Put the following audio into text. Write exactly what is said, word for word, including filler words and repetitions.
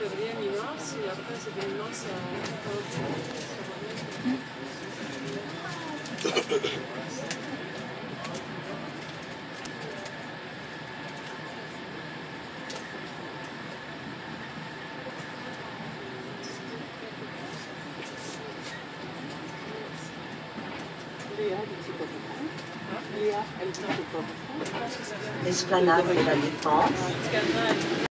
février, mi-mars, et après c'était mi-mars L'esplanade de la Défense.